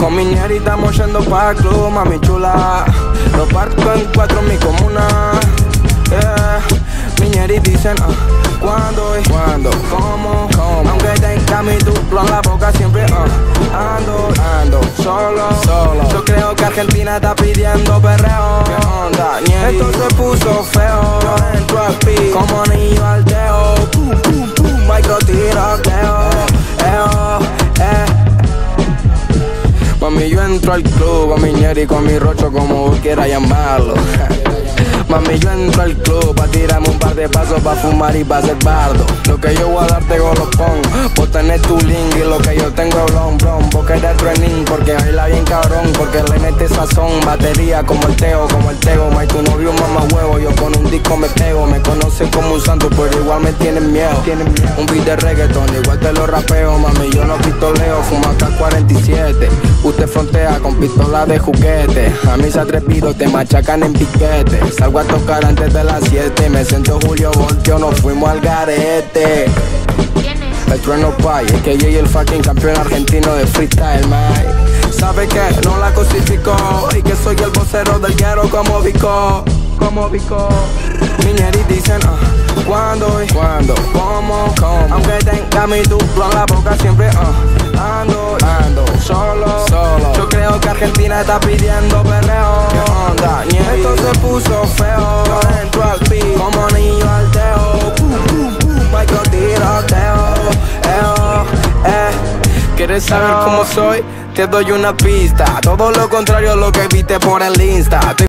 Con mi ñeri estamos yendo pa' club, mami chula. Lo parto en 4 en mi comuna. Yeah. Mi ñeri dicen, ¿cuándo? ¿Cómo? Aunque tenga mi duplo en la boca siempre, ando solo. Yo creo que Argentina está pidiendo perreo. ¿Qué onda, ñeri? Esto se puso feo. Yo entro al pi como anillo al dedo. Pum, pum, pum, micro tiroteo. Mami, yo entro al club, a mi ñeri con mi rocho, como quiera llamarlo. Mami, yo entro al club pa' tirarme un par de pasos, pa' fumar y pa' ser bardo. Lo que yo voy a darte go lo pongo. Vos tenés tu link y lo que yo tengo es blon. Vos querés training porque baila bien cabrón, porque le mete sazón. Batería como el Teo, May, tu novio mamá huevo. Yo con un disco me pego. Me conocen como un santo, pero igual me tienen miedo. Un beat de reggaeton, igual te lo rapeo. Mami, yo no pistoleo, fumo acá 47. Usted frontea con pistola de juguete. A mis atrepidos te machacan en piquete. Salgo a tocar antes de las 7. Me siento Julio Voltio, nos fuimos al garete. El trueno pay, es que yo y el fucking campeón argentino de freestyle, man. Sabe que no la cosificó y que soy el vocero del guero como Vico. Mi ñeri dicen, ¿cuándo? ¿Cómo? Aunque tenga mi duplo en la boca siempre, ando solo. Yo creo que Argentina está pidiendo perreo. ¿Qué onda, ñeri? Esto se puso feo. Yo entro al pi como anillo al dedo. Pum, pum, pum, micro tiroteo. ¿Quieres saber cómo soy? Te doy una pista. Todo lo contrario a lo que viste por el Insta.